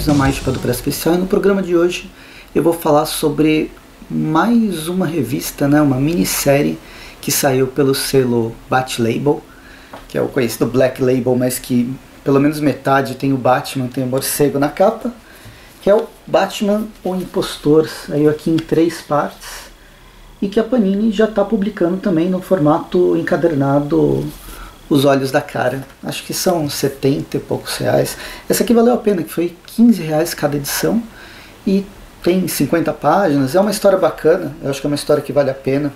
bem-vindos a mais Chipa do Press Especial. E no programa de hoje eu vou falar sobre mais uma revista, né, uma minissérie que saiu pelo selo Bat-Label, que é o conhecido Black Label, mas que pelo menos metade tem o Batman, tem o morcego na capa, que é o Batman o Impostor, saiu aqui em 3 partes, e que a Panini já está publicando também no formato encadernado Os Olhos da Cara. Acho que são 70 e poucos reais. Essa aqui valeu a pena, que foi 15 reais cada edição, e tem 50 páginas, é uma história bacana, eu acho que é uma história que vale a pena.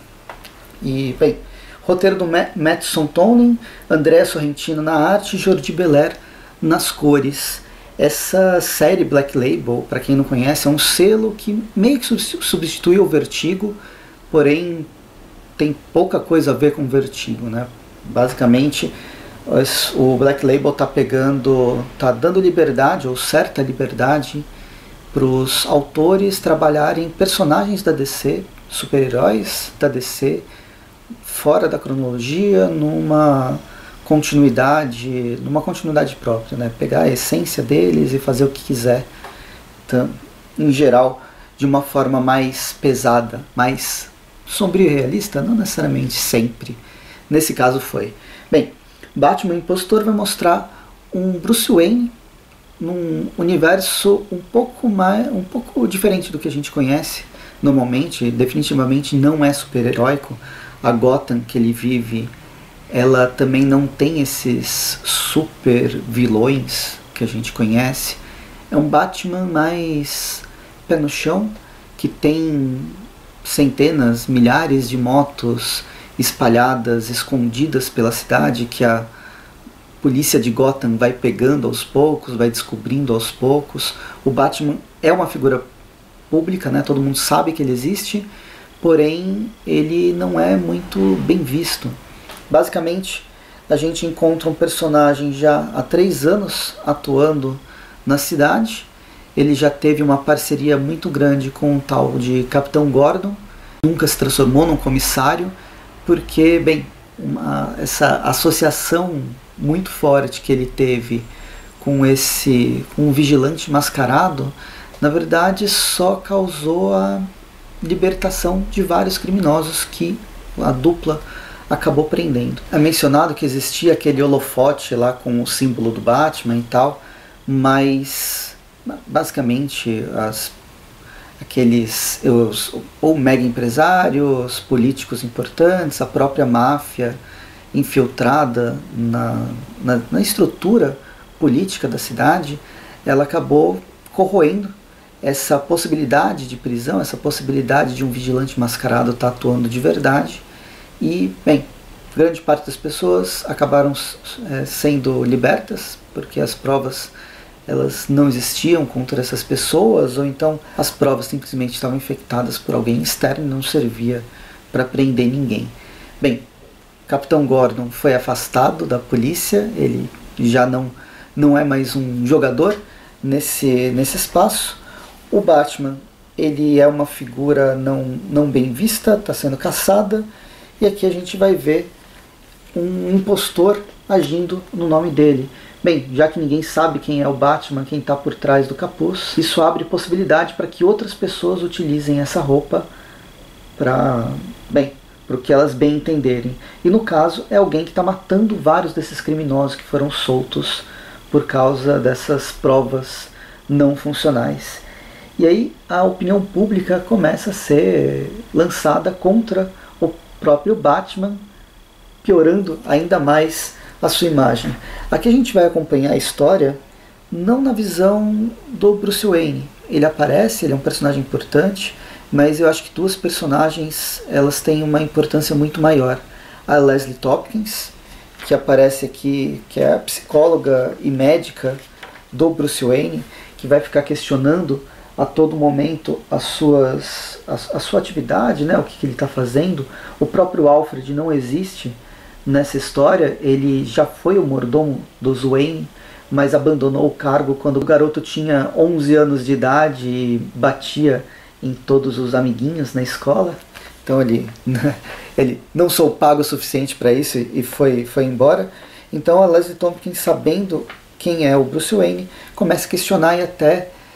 E, bem, roteiro do Matt Sontonen, André Sorrentino na arte e Jordi Belair nas cores. Essa série Black Label, para quem não conhece, é um selo que meio que substitui o Vertigo, porém tem pouca coisa a ver com o Vertigo, né? Basicamente, o Black Label tá dando liberdade, ou certa liberdade, para os autores trabalharem próprios da DC, super-heróis da DC, fora da cronologia, numa continuidade própria, né? Pegar a essência deles e fazer o que quiser, então, em geral, de uma forma mais pesada, mais sombrio e realista, não necessariamente sempre. Nesse caso foi. Bem, Batman Impostor vai mostrar um Bruce Wayne num universo um pouco diferente do que a gente conhece normalmente. Definitivamente não é super-heróico. A Gotham que ele vive, ela também não tem esses super vilões que a gente conhece. É um Batman mais pé no chão, que tem centenas, milhares de motos espalhadas, escondidas pela cidade, que a polícia de Gotham vai pegando aos poucos, vai descobrindo aos poucos. O Batman é uma figura pública, né? Todo mundo sabe que ele existe, porém ele não é muito bem visto. Basicamente, a gente encontra um personagem já há 3 anos atuando na cidade. Ele já teve uma parceria muito grande com o tal de Capitão Gordon, nunca se transformou num comissário, porque, bem, essa associação muito forte que ele teve com um vigilante mascarado, na verdade só causou a libertação de vários criminosos que a dupla acabou prendendo. É mencionado que existia aquele holofote lá com o símbolo do Batman e tal, mas basicamente ou mega empresários, políticos importantes, a própria máfia infiltrada na estrutura política da cidade, ela acabou corroendo essa possibilidade de prisão, essa possibilidade de um vigilante mascarado estar atuando de verdade. E, bem, grande parte das pessoas acabaram sendo libertas, porque as provas elas não existiam contra essas pessoas, ou então as provas simplesmente estavam infectadas por alguém externo e não servia para prender ninguém. Bem, Capitão Gordon foi afastado da polícia, ele já não é mais um jogador nesse espaço. O Batman, ele é uma figura não bem vista, está sendo caçada, e aqui a gente vai ver um impostor agindo no nome dele. Bem, já que ninguém sabe quem é o Batman, quem está por trás do capuz, isso abre possibilidade para que outras pessoas utilizem essa roupa para o que elas bem entenderem. E no caso, é alguém que está matando vários desses criminosos que foram soltos por causa dessas provas não funcionais. E aí a opinião pública começa a ser lançada contra o próprio Batman, piorando ainda mais a sua imagem. Aqui a gente vai acompanhar a história não na visão do Bruce Wayne. Ele aparece, ele é um personagem importante, mas eu acho que 2 personagens elas têm uma importância muito maior. A Leslie Tompkins, que aparece aqui, que é a psicóloga e médica do Bruce Wayne, que vai ficar questionando a todo momento a sua atividade, né, o que ele está fazendo. O próprio Alfred não existe nessa história, ele já foi o mordomo dos Wayne, mas abandonou o cargo quando o garoto tinha 11 anos de idade e batia em todos os amiguinhos na escola. Então ele não sou pago o suficiente para isso e foi embora. Então a Leslie Tompkins, sabendo quem é o Bruce Wayne, começa a questionar e até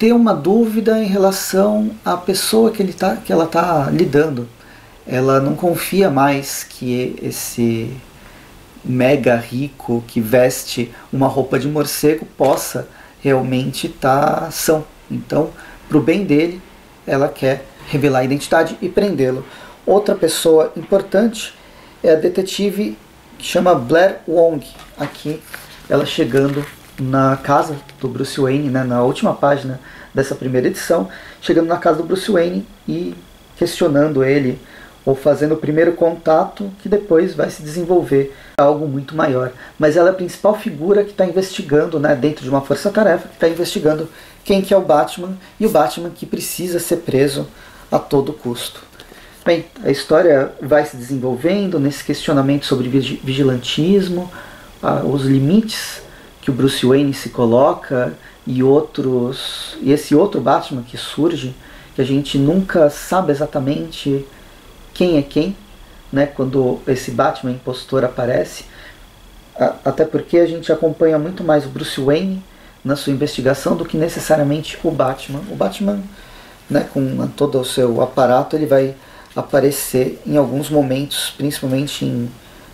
ter uma dúvida em relação à pessoa que ela está lidando. Ela não confia mais que esse mega rico que veste uma roupa de morcego possa realmente estar são. Então, para o bem dele, ela quer revelar a identidade e prendê-lo. Outra pessoa importante é a detetive que chama Blair Wong. Aqui, ela chegando na casa do Bruce Wayne, né, na última página dessa primeira edição, chegando na casa do Bruce Wayne e questionando ele, ou fazendo o primeiro contato que depois vai se desenvolver algo muito maior. Mas ela é a principal figura que está investigando, né, dentro de uma força-tarefa, que está investigando quem que é o Batman, e o Batman que precisa ser preso a todo custo. Bem, a história vai se desenvolvendo nesse questionamento sobre vigilantismo, os limites que o Bruce Wayne se coloca e esse outro Batman que surge, que a gente nunca sabe exatamente quem é quem, né, quando esse Batman impostor aparece, até porque a gente acompanha muito mais o Bruce Wayne na sua investigação do que necessariamente o Batman. O Batman, né, com todo o seu aparato, ele vai aparecer em alguns momentos, principalmente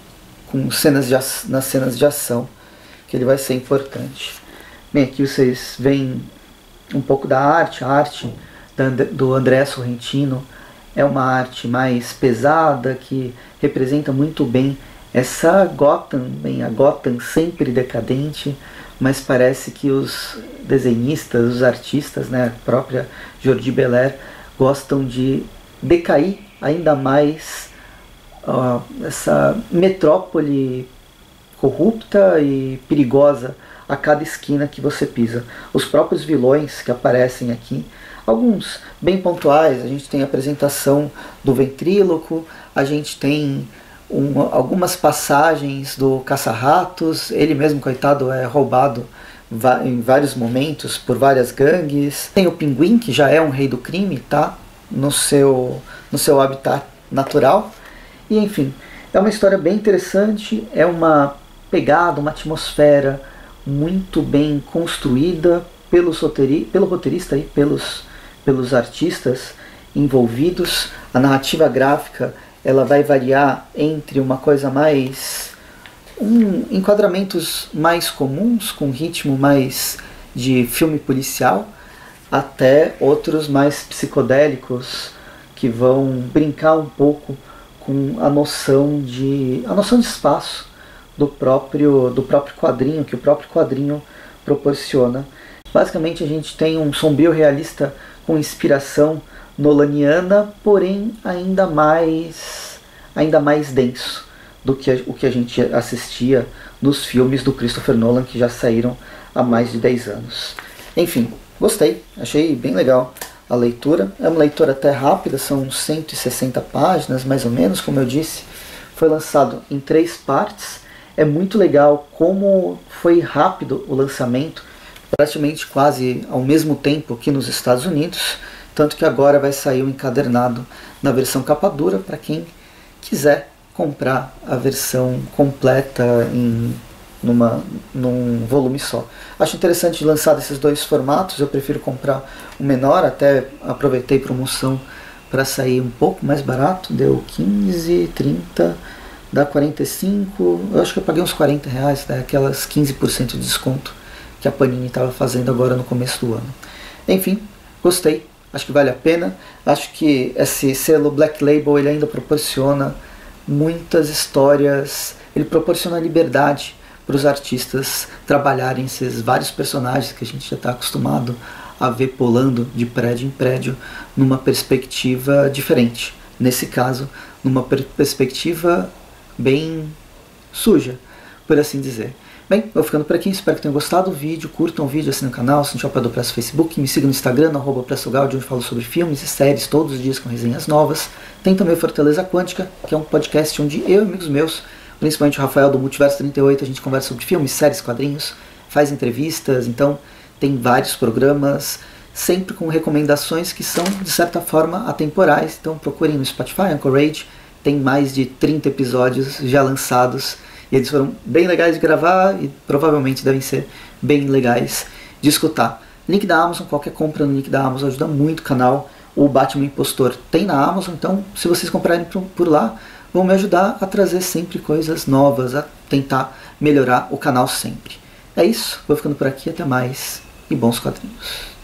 nas cenas de ação, que ele vai ser importante. Bem, aqui vocês veem um pouco da arte. A arte do André Sorrentino é uma arte mais pesada, que representa muito bem essa Gotham, a Gotham sempre decadente, mas parece que os desenhistas, os artistas, né, a própria Jordi Belair, gostam de decair ainda mais essa metrópole corrupta e perigosa a cada esquina que você pisa. Os próprios vilões que aparecem aqui, alguns bem pontuais, a gente tem a apresentação do ventríloco, a gente tem algumas passagens do caça-ratos, ele mesmo, coitado, é roubado em vários momentos por várias gangues. Tem o Pinguim, que já é um rei do crime, tá? No seu habitat natural. E enfim, é uma história bem interessante, é uma pegada, uma atmosfera muito bem construída pelo roteirista e pelos artistas envolvidos. A narrativa gráfica, ela vai variar entre uma coisa mais enquadramentos mais comuns, com ritmo mais de filme policial, até outros mais psicodélicos, que vão brincar um pouco com a noção de espaço do próprio quadrinho, que o próprio quadrinho proporciona. Basicamente a gente tem um sombrio realista com inspiração nolaniana, porém ainda mais denso do que o que a gente assistia nos filmes do Christopher Nolan, que já saíram há mais de 10 anos. Enfim, gostei, achei bem legal a leitura. É uma leitura até rápida, são 160 páginas, mais ou menos, como eu disse. Foi lançado em 3 partes. É muito legal como foi rápido o lançamento, praticamente quase ao mesmo tempo que nos Estados Unidos, tanto que agora vai sair o encadernado na versão capa dura para quem quiser comprar a versão completa num volume só. Acho interessante lançar desses 2 formatos, eu prefiro comprar o menor, até aproveitei promoção para sair um pouco mais barato, deu 15, 30, dá 45, eu acho que eu paguei uns 40 reais, né, aquelas 15% de desconto que a Panini estava fazendo agora no começo do ano. Enfim, gostei, acho que vale a pena, acho que esse selo Black Label ele ainda proporciona muitas histórias, ele proporciona liberdade para os artistas trabalharem esses vários personagens que a gente já está acostumado a ver pulando de prédio em prédio numa perspectiva diferente. Nesse caso, numa perspectiva bem suja, por assim dizer. Bem, vou ficando por aqui, espero que tenham gostado do vídeo, curtam o vídeo, assinem o canal, se não tiver do Presso Facebook, me sigam no Instagram, no @PressoGaudio, onde eu falo sobre filmes e séries todos os dias com resenhas novas. Tem também o Fortaleza Quântica, que é um podcast onde eu e amigos meus, principalmente o Rafael do Multiverso 38, a gente conversa sobre filmes, séries, quadrinhos, faz entrevistas, então tem vários programas, sempre com recomendações que são, de certa forma, atemporais. Então procurem no Spotify, Anchorage, tem mais de 30 episódios já lançados, e eles foram bem legais de gravar e provavelmente devem ser bem legais de escutar. Link da Amazon, qualquer compra no link da Amazon ajuda muito o canal. O Batman Impostor tem na Amazon, então se vocês comprarem por lá, vão me ajudar a trazer sempre coisas novas, a tentar melhorar o canal sempre. É isso, vou ficando por aqui, até mais e bons quadrinhos.